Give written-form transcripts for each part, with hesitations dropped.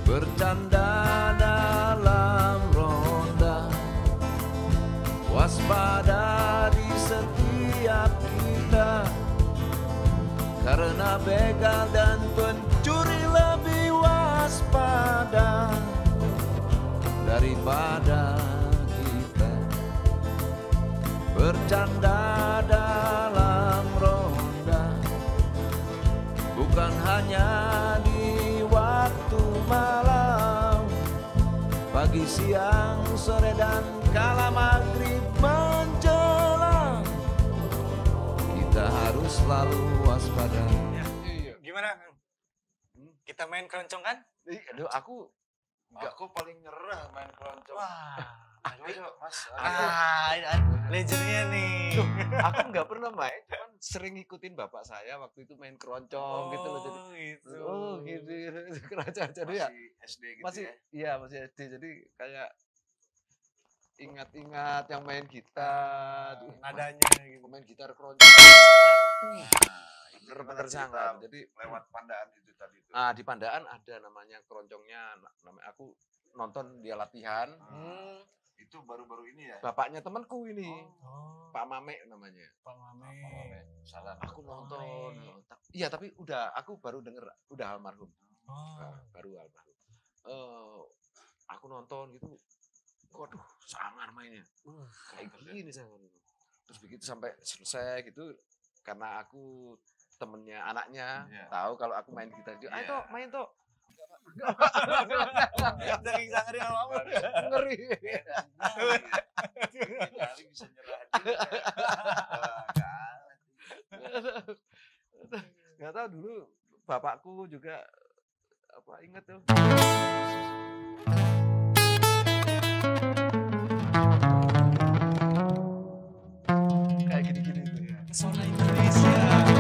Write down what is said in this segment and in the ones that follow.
bercanda dalam ronda, waspada di setiap kita, karena begal dan pencuri lebih waspada daripada kita. Bercanda dalam ronda, bukan hanya di waktu malam, pagi, siang, sore, dan kala maghrib menjelang, kita harus selalu waspada. Gimana? Kita main keroncong kan? Aduh, aku paling nyerah main keroncong. Wah, Ayo, Mas. legendnya nih. Loh, aku nggak pernah main, cuman sering ngikutin bapak saya waktu itu main keroncong gitu loh. Jadi, gitu. oh gitu, keroncong jadi ya. Masih SD gitu Masih, ya? iya masih SD, jadi kayak ingat-ingat yang main gitar, Nadanya gitu. main gitar keroncong. Bener-bener sangat. Jadi lewat Pandaan itu tadi itu. di Pandaan ada namanya keroncongnya, namanya aku nonton dia latihan. Itu baru-baru ini ya? Bapaknya temanku ini, Oh, Pak Mame namanya. Pak Mame. Salah. Aku nonton. Iya, tapi aku baru denger udah almarhum. Oh. Baru almarhum. Aku nonton gitu. Waduh, sangar mainnya. Kayak gini sangar. Terus begitu sampai selesai gitu, karena aku temennya anaknya, tahu kalau aku main gitar dia, ayo Tok, main Tok. Saking sangarnya apa? Ngeri. Kali bisa nyerah juga. Nggak tahu dulu bapakku juga ingat tuh. Kayak gini-gini itu ya. Pesona Indonesia.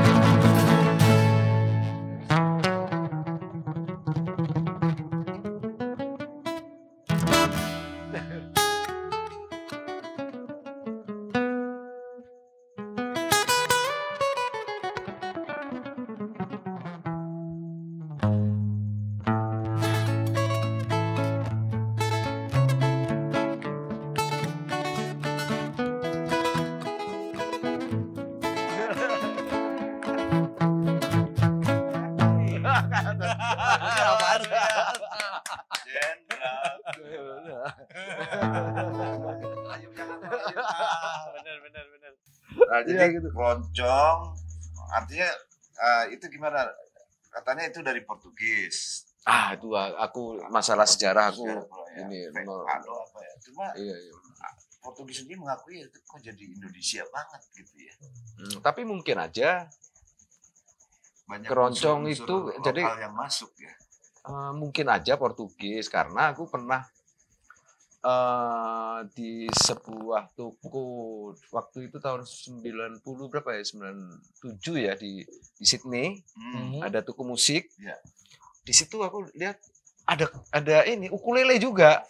Bener. Nah, jadi gitu. keroncong artinya itu gimana? Katanya itu dari Portugis. Itu aku masalah sejarah aku ini Atau apa ya? Cuma iya. Portugis sendiri mengakui itu kok jadi Indonesia banget gitu ya. Tapi mungkin aja Banyak keroncong unsur-unsur itu jadi lokal yang masuk ya. mungkin aja Portugis, karena aku pernah di sebuah toko waktu itu tahun 90 berapa ya, 97 ya di Sydney, ada toko musik. Ya. Di situ aku lihat ada ini ukulele juga.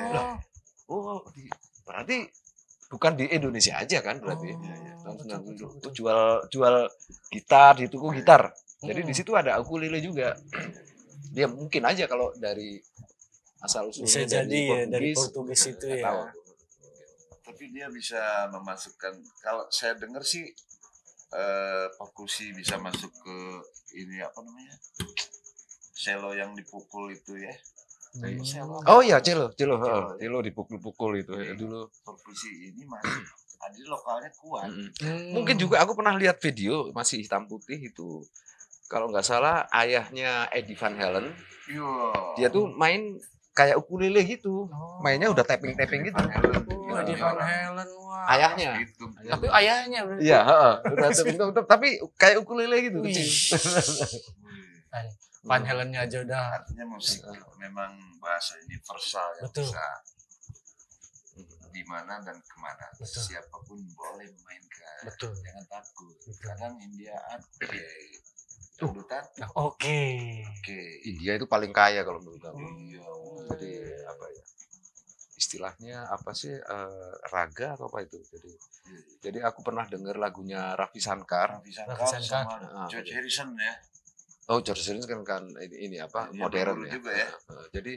Berarti bukan di Indonesia aja kan berarti. Tahun 90 jual gitar di toko gitar. Jadi di situ ada ukulele juga. Dia mungkin aja kalau dari asal usulnya Bisa jadi ya dari Portugis itu ya. Tahu. Tapi dia bisa memasukkan, kalau saya dengar sih perkusi bisa masuk ke ini apa namanya, cello yang dipukul itu ya. Cello. Oh iya, cello dipukul-pukul itu ya dulu. Perkusi ini masih ada lokalnya kuat. Mungkin juga aku pernah lihat video masih hitam putih itu. Kalau nggak salah ayahnya Eddie Van Halen. Dia tuh main kayak ukulele gitu. Mainnya udah tapping-tapping gitu. Eddie Van Halen, wah. Ayahnya. Tapi ayahnya berarti. Iya, udah tapping, tapi kayak ukulele gitu. Van Halen-nya aja udah. Artinya musik memang bahasa universal yang bisa di mana dan kemana. Siapapun boleh memainkan. Jangan takut. Kadang India dangdutan. India itu paling kaya kalau menurut aku. Jadi apa ya? Istilahnya apa sih, raga atau apa itu? Jadi aku pernah dengar lagunya Ravi Shankar sama George Harrison ya. Oh, George Harrison kan ini apa Ini modern dulu ya. juga ya. Jadi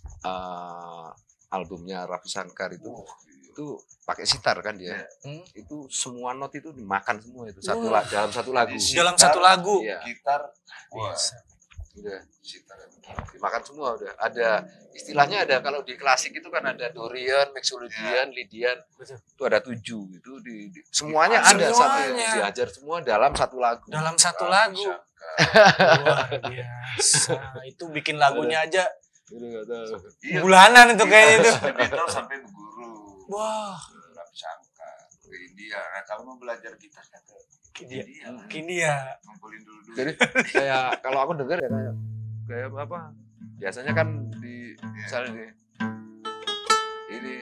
albumnya Raffi Shankar itu pakai sitar kan dia. Itu semua not itu dimakan semua itu dalam satu lagu. Dalam satu lagu. Iya. Gitar, Udah dimakan semua udah. Ada istilahnya ada kalau di klasik itu kan ada Dorian, Mixolydian, Lydian. Itu ada 7 itu semuanya ada sampai diajar semua dalam satu lagu. Dalam satu lagu. Luar biasa. Itu bikin lagunya aja bulanan itu kayaknya itu. Beatles sampai berguru. Wah, Raffi Shankar ke India. Nah, kalau mau belajar gitar ke India. Ngumpulin dulu. Jadi kayak kalau aku dengar ya kayak apa? Biasanya kan di misalnya di ini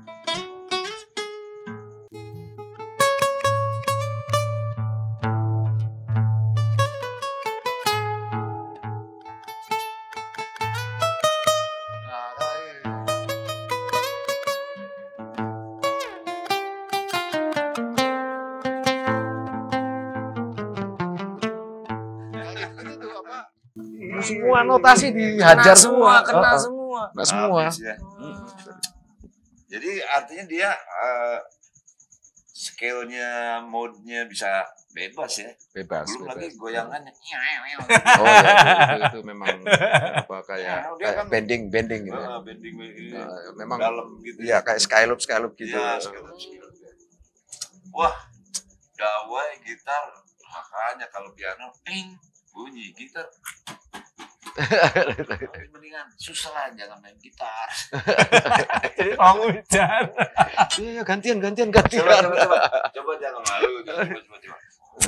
semua notasi dihajar semua, kena semua. Nah, semua. Ya. Jadi artinya dia scale-nya, mode-nya bisa bebas ya. Bebas. Belum lagi goyangannya. Oh ya, itu memang apa kayak kan bending gitu. Bending memang dalam gitu. Iya, kayak skyloop gitu. Ya, skyloop. Wah, dawai gitar makanya kalau piano bunyi gitar. Mendingan susah jangan main gitar. Jadi kamu bicara. Iya, gantian. Coba jangan malu. Coba.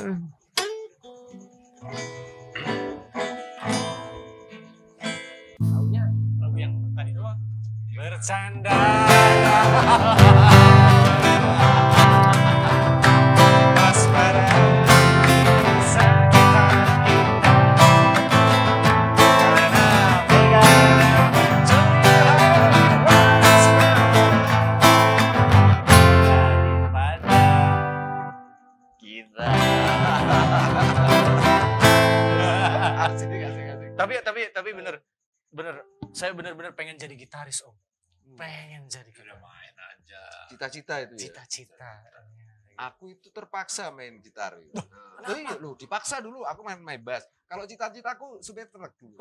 Taunya lagu yang tadi doang. Bercanda. Tapi bener saya bener-bener pengen jadi gitaris Om. Pengen jadi gitaris. Main aja. Cita-cita itu ya. Cita-cita. Aku itu terpaksa main gitar. Iya, loh, dipaksa dulu aku main bass. Kalau cita-citaku supaya truk dulu.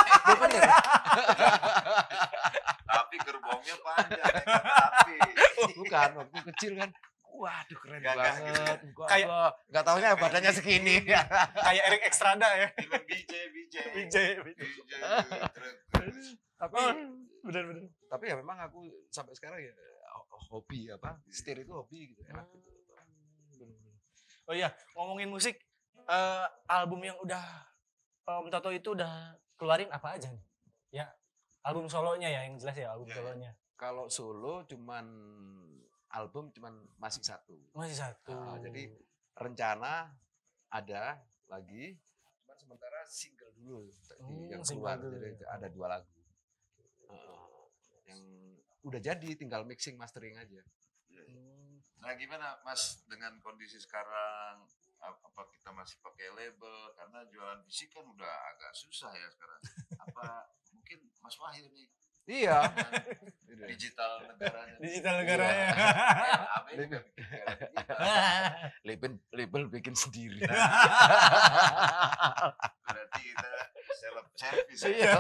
Tapi gerbongnya panjang, tapi bukan waktu kecil kan. Waduh, keren banget. Kayak enggak taunya badannya segini. Kayak Eric Estrada ya. BJ. Tapi bener. Tapi ya memang aku sampai sekarang ya hobi apa? Setir itu hobi gitu. Enak gitu. Oh iya, ngomongin musik, album yang udah Om Toto itu udah keluarin apa aja nih? Ya, album solonya ya yang jelas ya, album solonya. Kalau solo album masih satu. Masih satu. Jadi rencana ada lagi, cuman sementara single dulu yang keluar. Jadi ada 2 lagu. Yang udah jadi, tinggal mixing mastering aja. Nah gimana Mas dengan kondisi sekarang, apa kita masih pakai label karena jualan fisik kan udah agak susah ya sekarang. Apa mungkin Mas Wahyu nih? Iya. Digital negaranya. Label bikin sendiri. Berarti kita self service. Iya.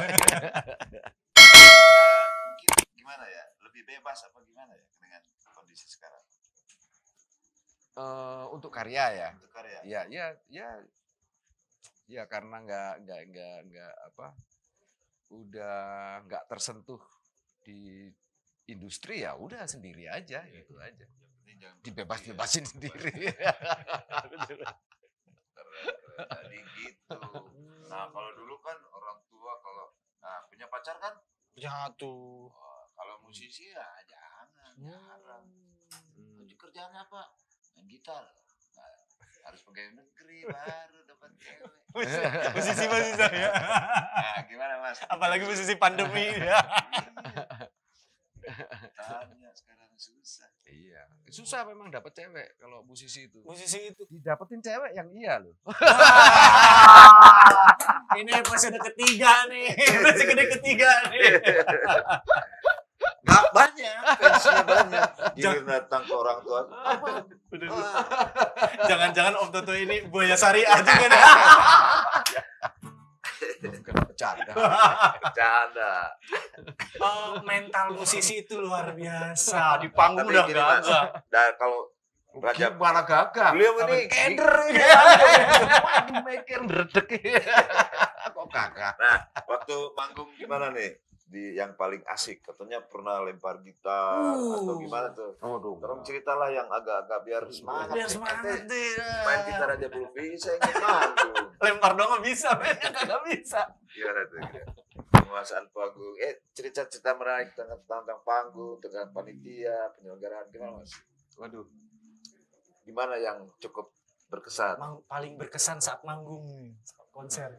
Mungkin gimana ya? Lebih bebas apa gimana ya dengan kondisi sekarang? Untuk karya ya. Untuk karya. Ya karena nggak apa, udah nggak tersentuh di industri ya udah sendiri aja gitu aja. Dibebas-bebasin sendiri. Jadi gitu. Nah kalau dulu kan orang tua kalau punya pacar kan Jatuh. kalau musisi ya jarang. Kerjaannya apa? Main gitar. Nah, harus pegawai negeri baru dapat cewek. Musisi saya. Nah, gimana Mas? Apalagi musisi pandemi ya. Tanya sekarang susah. Iya, susah memang dapat cewek kalau musisi itu. Musisi itu. Didapetin cewek yang iya loh. Ini episode ketiga nih. Episode ketiga nih. Gak banyak, fansnya banyak. Giliran datang ke orang tua. Jangan-jangan Om Toto ini buaya syariah juga nih. Bukan bercanda. Bercanda. Oh, mental musisi itu luar biasa. Di panggung Tapi udah gini, Mas, gagah. dan kalau Raja Gimana gagah? beliau ini Kender. Makin redek. Kok gagah? Nah, waktu manggung gimana nih? Di yang paling asik, katanya pernah lempar gitar atau gimana tuh? Tolong ceritalah yang agak-agak biar semangat. Biar semangat deh. Main gitar aja belum bisa, ingin manggung. Lempar doang bisa, mainnya kagak bisa. Gimana tuh? Penguasaan panggung. Cerita-cerita menarik tentang panggung, tentang panitia, penyelenggaraan gimana, Mas? Waduh. Gimana yang cukup berkesan? Paling berkesan saat manggung, saat konser.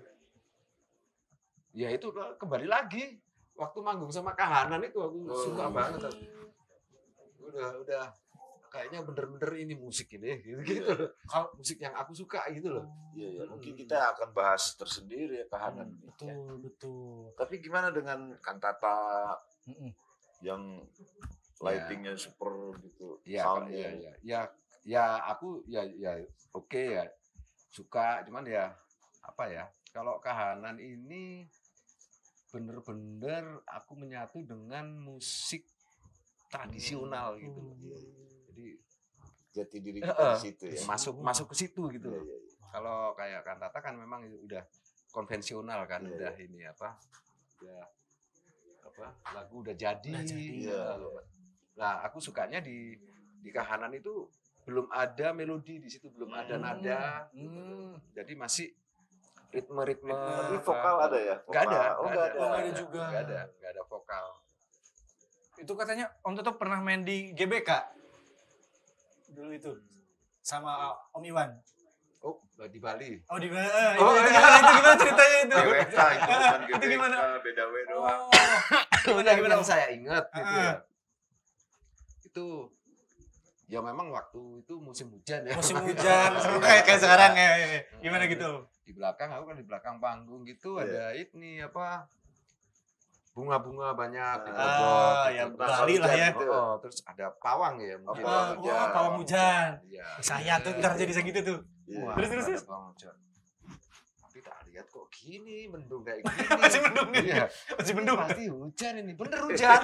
Ya itu kembali lagi. Waktu manggung sama Kahanan itu aku suka banget. Udah kayaknya bener-bener ini musik ini gitu. Kalau musik yang aku suka gitu loh. Iya, mungkin kita akan bahas tersendiri ya Kahanan. Betul. Tapi gimana dengan kantata yang lightingnya super gitu, soundnya? Ya aku ya oke ya suka, cuman ya apa ya, kalau Kahanan ini bener-bener aku menyatu dengan musik tradisional gitu. Jadi jati diri kita di situ ya. Masuk ke situ gitu loh. Iya. Kalau kayak kantata kan memang udah konvensional kan, udah ini apa? Ya lagu udah jadi. Nah, aku sukanya di Kahanan itu belum ada melodi di situ, belum ada nada. Jadi masih ritme. Tapi vokal ada ya? Nggak ada. Nggak ada juga. Nggak ada vokal. Itu katanya Om Toto pernah main di GBK dulu itu sama Om Iwan. Oh, di Bali. Oh, di mana? Itu gimana ceritanya itu? GBK itu bukan Itu GBK, gimana? beda doang. Gimana saya ingat gitu ya. Itu ya memang waktu itu musim hujan ya. Musim hujan, kayak sekarang ya. Gimana gitu? Di belakang, aku kan di belakang panggung gitu ada ini apa, bunga-bunga banyak di ya Bali lah ya. Terus ada pawang ya mungkin. Pawang hujan. Ya, saya tuh ntar jadi segitu tuh. Terus. Pawang hujan. Tapi tak lihat kok gini, mendung kayak gini. Masih mendung nih. Iya. Masih mendung. Pasti hujan ini, bener hujan.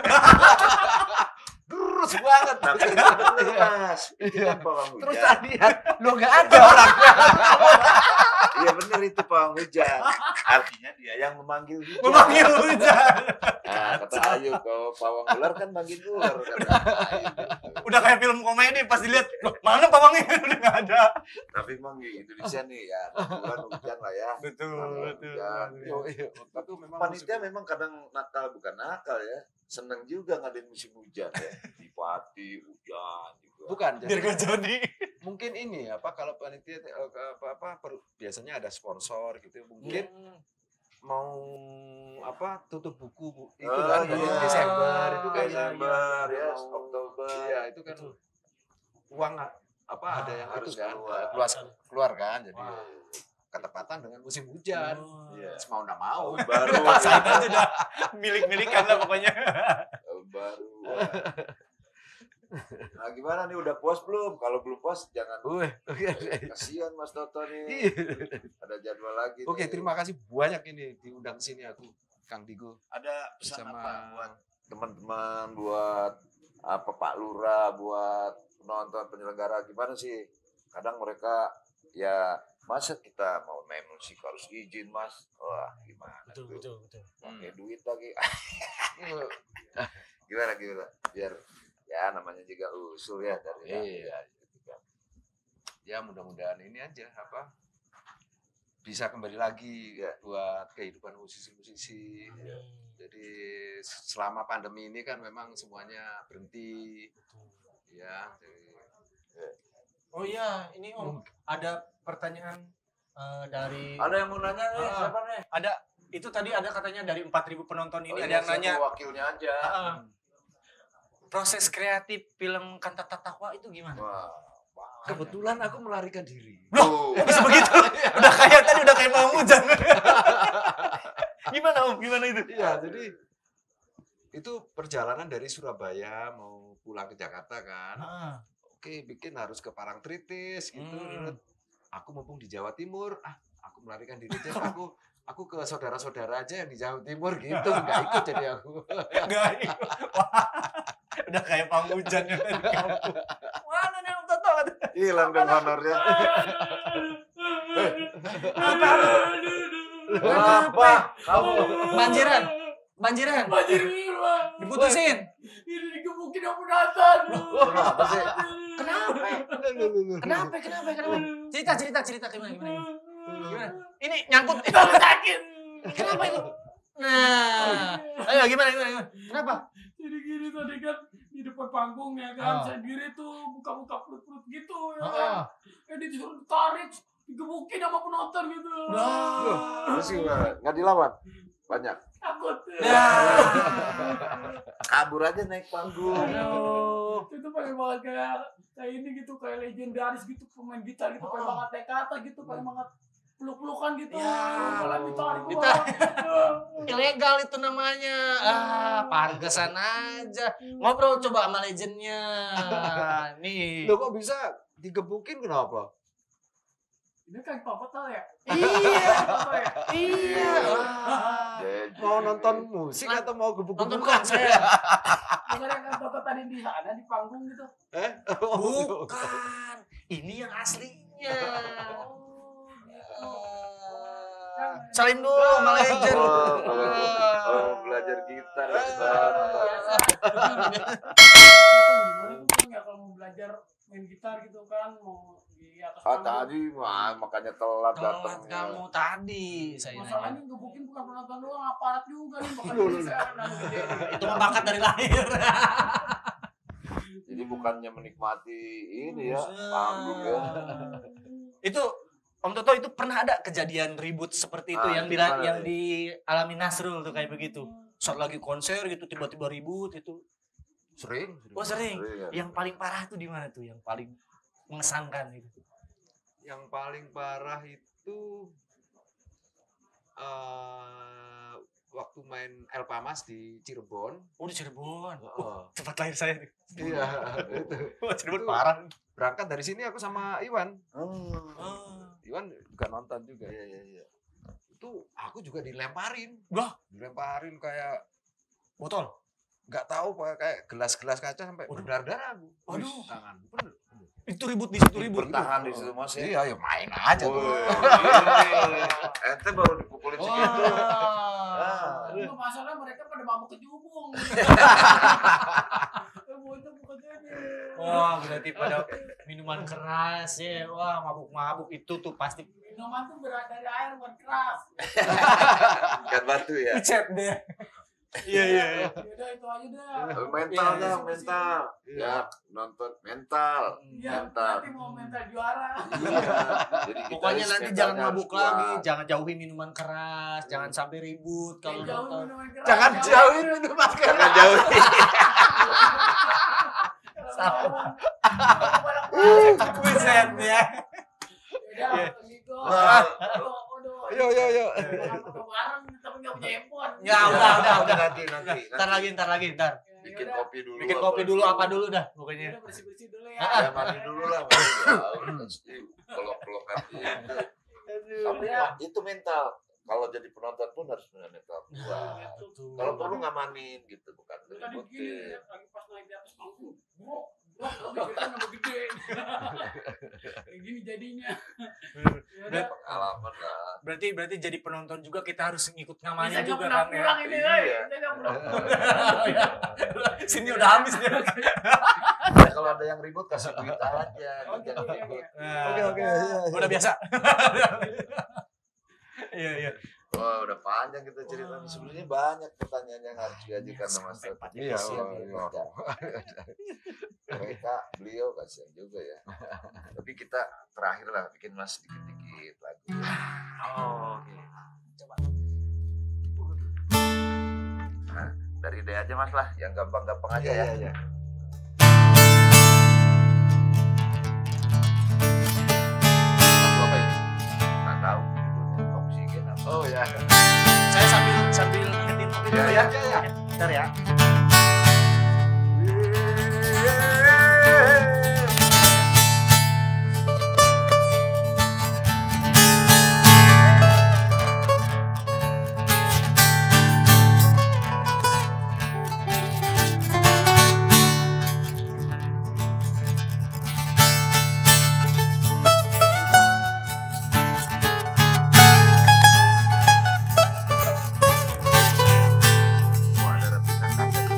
Terus banget. Tapi itu bener Mas, itu kan pawang hujan. Terus tak lihat, lo nggak ada orangnya. Iya bener itu pawang hujan. Artinya dia yang memanggil hujan. Memanggil hujan. Nah, kata Ayu, kalau pawang ular kan manggil ular. Udah kayak film komedi, pas dilihat, loh mana pawangnya? Udah nggak ada. Tapi emang di Indonesia nih ya, bulan hujan lah ya. Betul. Itu memang Panitia memang kadang bukan nakal ya. Seneng juga ngadain musim hujan ya. Di Pati hujan juga. bukan Biar gak jadi. mungkin ini apa kalau panitia biasanya ada sponsor gitu mungkin mau apa tutup buku itu kan dari Desember itu kan Desember ya Oktober ya itu kan uang apa ada yang harus kan keluar kan jadi ketepatan dengan musim hujan mau nggak mau baru Paksain aja dah milik-milikan lah pokoknya. Baru nah gimana nih udah puas belum? Kalau belum puas jangan kasihan Mas Toto nih ada jadwal lagi Oke, terima kasih banyak ini diundang sini aku Kang Digo. Ada pesan Sama apa buat teman-teman, buat apa Pak Lurah, buat penonton penyelenggara gimana sih? Kadang mereka ya masa kita mau main musik harus izin Mas? Wah gimana? Betul. Pakai duit lagi. Gimana biar ya namanya juga usul ya dari ya mudah-mudahan ini aja apa bisa kembali lagi buat kehidupan musisi-musisi. Jadi selama pandemi ini kan memang semuanya berhenti ya. Oh iya, ini Om ada pertanyaan dari ada yang mau nanya nih siapa nih? Ada itu tadi ada katanya dari 4.000 penonton ini ada yang Siapa nanya wakilnya aja. proses kreatif film Kantata Takwa itu gimana? Wah, Kebetulan aku melarikan diri. tuh. Bisa begitu? Udah kayak Bang Ujang. Gimana Om? Gimana itu? Iya, jadi itu perjalanan dari Surabaya mau pulang ke Jakarta kan. Oke, bikin harus ke Parangtritis gitu. Aku mumpung di Jawa Timur, aku melarikan diri aja. Aku ke saudara-saudara aja yang di Jawa Timur gitu, nggak ikut jadi aku. Nggak ikut. Wah, udah kayak Bang Ujang yang dari kampung. Mana nih Om Toto? Hilang dong honornya. Kenapa? Kamu Banjiran. Banjir gila. Diputusin. Ini digebukin sama penonton. kenapa sih? Kenapa? Cerita gimana? Ini nyangkut. Sakit. Kenapa itu? Nah, ayo gimana? Kenapa? Jadi gini tadi kan di depan panggung ya kan, sendiri tuh buka-buka perut-perut gitu ya kan. Disuruh tarik, digebukin sama penonton gitu. Terus gimana? Nggak dilawan? Banyak. Takut. Kabur aja naik panggung. Itu pengen banget kayak ini gitu, kayak legendaris gitu, pemain gitar gitu, pengen banget tekata gitu, pengen banget peluk-pelukan gitu. Malah ditarik. Ilegal itu namanya. Pantesan aja. Ngobrol coba sama legendnya. Nih. Loh kok bisa digebukin kenapa? Ini kan Papa tahu ya? Iya. Mau nonton musik atau mau Nonton gebuk-gebukan? konser. Bukan yang kan Papa tadi di sana di panggung gitu. Bukan. Ini yang aslinya. Salim dulu sama legend. Kalau belajar gitar Gimana tuh ya kalau mau belajar main gitar gitu kan, mau di atas tadi makanya telat Telat datangnya. kamu tadi saya masalahnya nanya. gebukin bukan penonton doang, aparat juga nih, makanya bisa gede. Itu mah bakat dari lahir. Jadi bukannya menikmati ini ya panggung ya. Itu Om Toto itu pernah ada kejadian ribut seperti itu yang gimana yang nih? dialami Nasrul tuh kayak begitu. Saat lagi konser gitu tiba-tiba ribut itu. Sering. Oh sering. Sering, ya. Yang paling parah tuh di mana tuh? Yang paling mengesankan itu. Yang paling parah itu waktu main El Pamas di Cirebon. Oh di Cirebon. Heeh. Tempat lahir saya. Iya, itu. Wah Cirebon Itu parah. Berangkat dari sini aku sama Iwan. Iwan juga nonton juga. Iya. Itu aku juga dilemparin. Wah. Dilemparin kayak Botol. nggak tahu kayak gelas-gelas kaca sampai berdarah aku. Waduh. Tangan. Bener. Itu ribut di situ ribut. Bertahan di situ Mas ya. Iya, ya main aja tuh. Ente baru dipukulin segitu. Itu masalah mereka pada mabuk kejubung. Itu bukan jadi. Wah berarti pada minuman keras ya. Wah mabuk-mabuk itu tuh pasti. Minuman tuh berat dari air, bukan keras. Kan batu ya. Cep deh. Iya. Udah itu aja dah. Mental Iya, dong, mental. Ya, nonton mental. Iya, Mental. nanti mau mental juara. Iya. Jadi kita Pokoknya harus nanti mentalnya jangan harus mabuk kuat. lagi, jangan jauhin minuman keras, jangan sampai ribut kalau Jauhin nonton. minuman keras. Jangan jauhin minuman keras. Jangan jauhin. Buset ya. Yo. Bareng tapi nggak punya handphone. Ya udah. Nanti. Ntar lagi. Bikin kopi dulu. Bikin kopi dulu apa dulu dah pokoknya. Udah bersih-bersih dulu ya. Ya mandi dulu lah. Pelok-pelokan gitu. Tapi itu mental. Kalau jadi penonton pun harus punya mental kuat. Kalau perlu ngamanin gitu, bukan Tadi begini ributin. ya, lagi pas naik di atas panggung. Wah, mikirnya nambah gede. Kayak gini jadinya. Ya udah. Pengalaman lah. Berarti jadi penonton juga kita harus ngikut Bisa ngamanin nggak juga pernah kan ya. pulang ini, Iya. Bisa nggak pernah pulang. Sini udah habis dia. Ya, kalau ada yang ribut kasih duit aja. Oh, gitu, Jangan iya, ribut. iya. Oke. Udah biasa. Iya. Wah, udah panjang kita ceritanya. Sebenarnya banyak pertanyaan yang harus diajukan sama Mas Toto. Iya, Kasihan iya. mereka beliau kasihan juga ya. Tapi kita terakhir lah bikin Mas dikit-dikit lagu. Oke. Coba. Nah, dari ide aja Mas lah, yang gampang-gampang aja ya. Iya. tahu itu oksigen apa. Oh ya. Saya sambil ngetin kopi dulu ya. Bentar ya. Oh, ada ratusan kaset.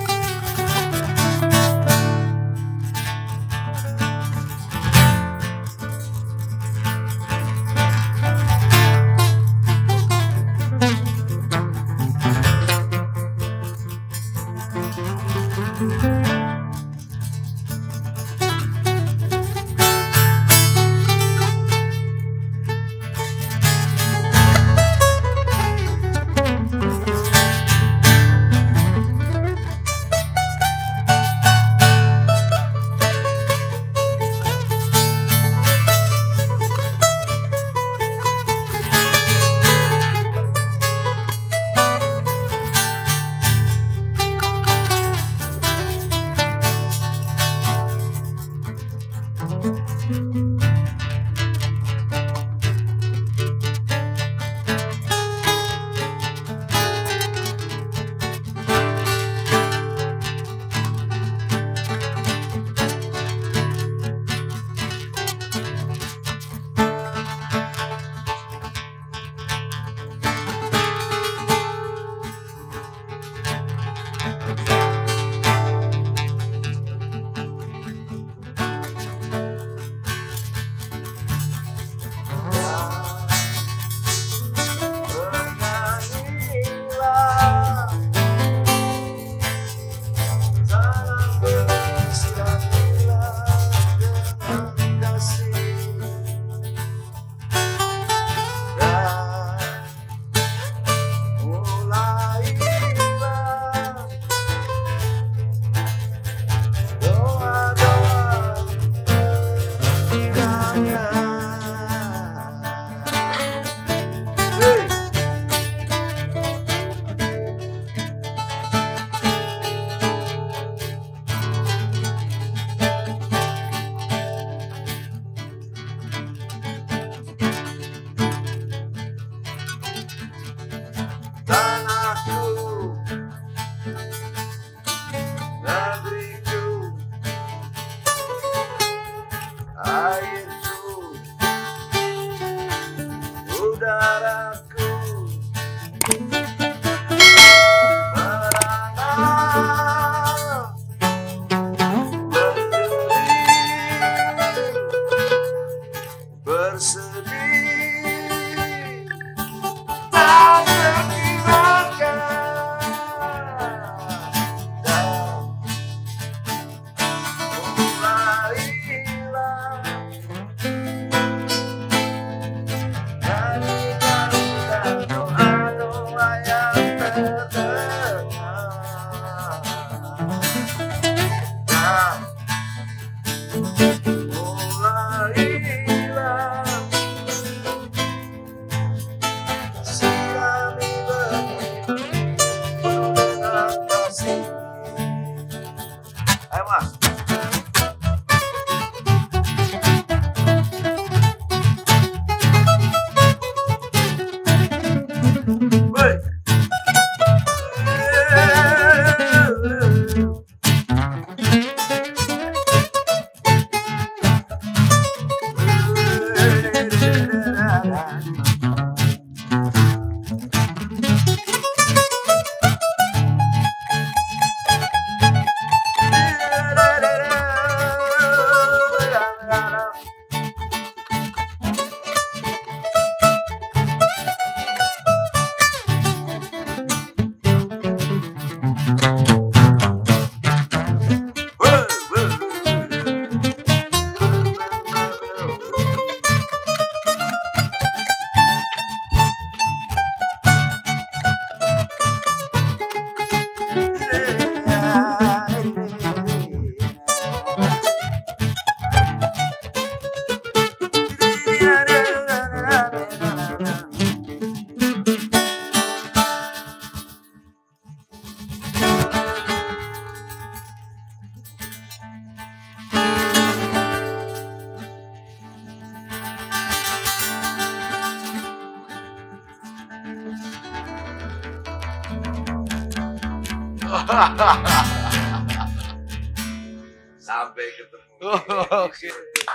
Sampai ketemu. Oke.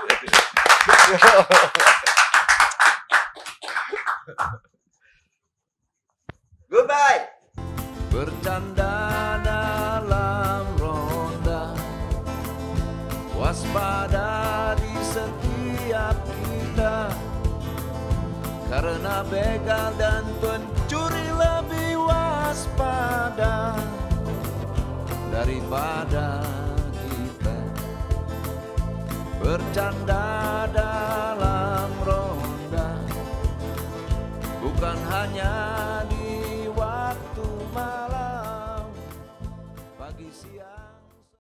Goodbye. Bercanda dalam ronda, waspada di setiap kita, karena begal dan pencuri lebih waspada daripada kita. Bercanda dalam ronda, bukan hanya di waktu malam, pagi siang.